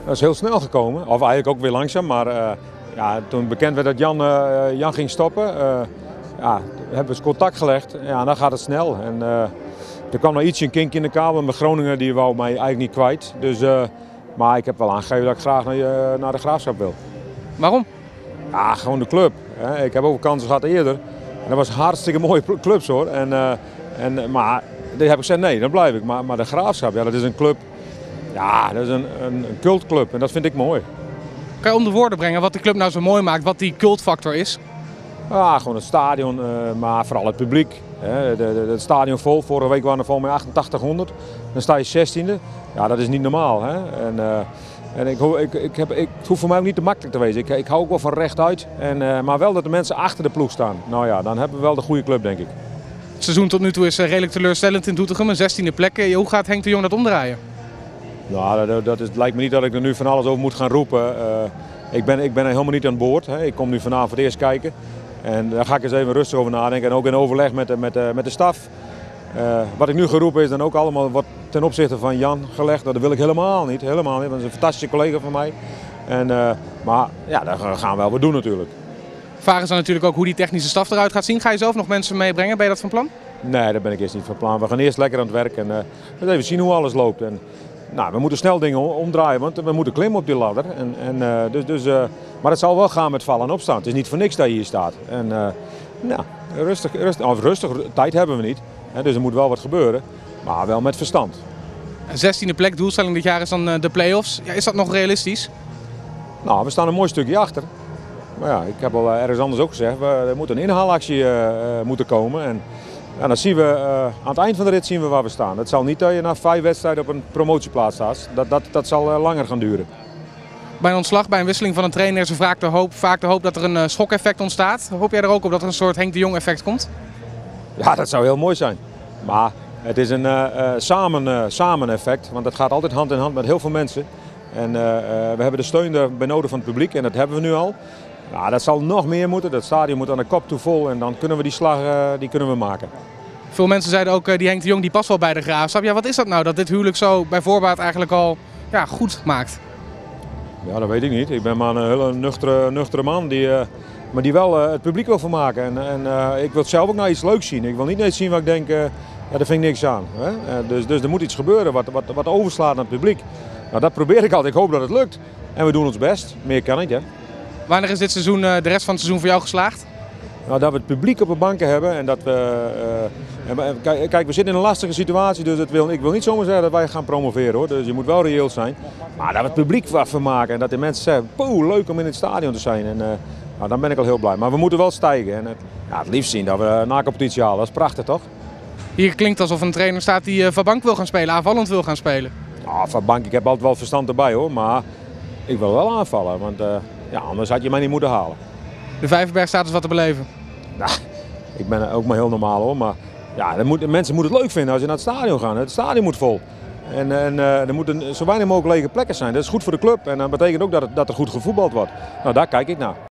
Dat is heel snel gekomen, of eigenlijk ook weer langzaam, maar ja, toen bekend werd dat Jan ging stoppen, ja, hebben we eens contact gelegd. Ja, dan gaat het snel. En, er kwam nog ietsje een kink in de kabel, maar Groningen die wou mij eigenlijk niet kwijt. Dus, maar ik heb wel aangegeven dat ik graag naar de Graafschap wil. Waarom? Ja, gewoon de club. Hè. Ik heb ook kansen gehad eerder. En dat was hartstikke mooie clubs hoor. Maar die heb ik gezegd nee, dan blijf ik. Maar de Graafschap, ja, dat is een club. Ja, dat is een cultclub en dat vind ik mooi. Kan je onder woorden brengen wat de club nou zo mooi maakt, wat die cultfactor is? Ja, gewoon het stadion, maar vooral het publiek. Het stadion vol. Vorige week waren er vol met 8800. Dan sta je 16e. Ja, dat is niet normaal. Hè? En het hoeft voor mij ook niet te makkelijk te wezen. Ik hou ook wel van rechtuit. Maar wel dat de mensen achter de ploeg staan. Nou ja, dan hebben we wel de goede club, denk ik. Het seizoen tot nu toe is redelijk teleurstellend in Doetinchem, een 16e plek. Hoe gaat Henk de Jong dat omdraaien? Nou, het lijkt me niet dat ik er nu van alles over moet gaan roepen. Ik ben er helemaal niet aan boord. Hè. Ik kom nu vanavond voor het eerst kijken. En daar ga ik eens even rustig over nadenken. En ook in overleg met de staf. Wat ik nu geroepen is dan ook allemaal wat ten opzichte van Jan gelegd. Dat wil ik helemaal niet. Helemaal niet. Want dat is een fantastische collega van mij. Maar ja, daar gaan we wel wat doen natuurlijk. Vragen ze natuurlijk ook hoe die technische staf eruit gaat zien. Ga je zelf nog mensen meebrengen? Ben je dat van plan? Nee, daar ben ik eerst niet van plan. We gaan eerst lekker aan het werk en even zien hoe alles loopt. En, nou, we moeten snel dingen omdraaien, want we moeten klimmen op die ladder. Maar het zal wel gaan met vallen en opstaan. Het is niet voor niks dat je hier staat. En, nou, rustig, tijd hebben we niet. Hè, dus er moet wel wat gebeuren, maar wel met verstand. 16e plek, doelstelling dit jaar is dan de play-offs. Ja, is dat nog realistisch? Nou, we staan een mooi stukje achter. Maar ja, ik heb al ergens anders ook gezegd, er moet een inhaalactie moeten komen. En dan zien we, aan het eind van de rit zien we waar we staan. Het zal niet dat je na 5 wedstrijden op een promotieplaats staat. Dat zal langer gaan duren. Bij een ontslag, bij een wisseling van een trainer is er vaak de hoop dat er een schokeffect ontstaat. Hoop jij er ook op dat er een soort Henk de Jong effect komt? Ja, dat zou heel mooi zijn. Maar het is een samen effect, want het gaat altijd hand in hand met heel veel mensen. En we hebben de steun daarbij nodig van het publiek en dat hebben we nu al. Nou, dat zal nog meer moeten. Dat stadion moet aan de kop toe vol en dan kunnen we die slag maken. Veel mensen zeiden ook, die Henk de Jong die past wel bij de Graafschap. Ja, wat is dat nou, dat dit huwelijk zo bij voorbaat eigenlijk al goed maakt? Ja, dat weet ik niet. Ik ben maar een hele nuchtere man maar die wel het publiek wil vermaken. En ik wil zelf ook naar iets leuks zien. Ik wil niet eens zien waar ik denk, ja, daar vind ik niks aan. Hè? Dus er moet iets gebeuren wat overslaat naar het publiek. Nou, dat probeer ik altijd. Ik hoop dat het lukt. En we doen ons best. Meer kan ik, hè. Wanneer is dit seizoen, de rest van het seizoen voor jou geslaagd? Nou, dat we het publiek op de banken hebben en dat we... Kijk, we zitten in een lastige situatie, dus ik wil niet zomaar zeggen dat wij gaan promoveren hoor. Dus je moet wel reëel zijn. Maar dat we het publiek wat vermaken en dat de mensen zeggen, poeh, leuk om in het stadion te zijn. En nou, dan ben ik al heel blij. Maar we moeten wel stijgen en het liefst zien dat we na competitie halen. Dat is prachtig toch? Hier klinkt alsof een trainer staat die van bank wil gaan spelen, aanvallend wil gaan spelen. Nou, van bank, ik heb altijd wel verstand erbij hoor, maar ik wil wel aanvallen. Want ja, anders had je mij niet moeten halen. De Vijverberg staat dus wat te beleven. Nou, ik ben ook maar heel normaal hoor, maar ja, mensen moeten het leuk vinden als je naar het stadion gaat. Het stadion moet vol. En er moeten zo weinig mogelijk lege plekken zijn. Dat is goed voor de club en dat betekent ook dat er goed gevoetbald wordt. Nou, daar kijk ik naar.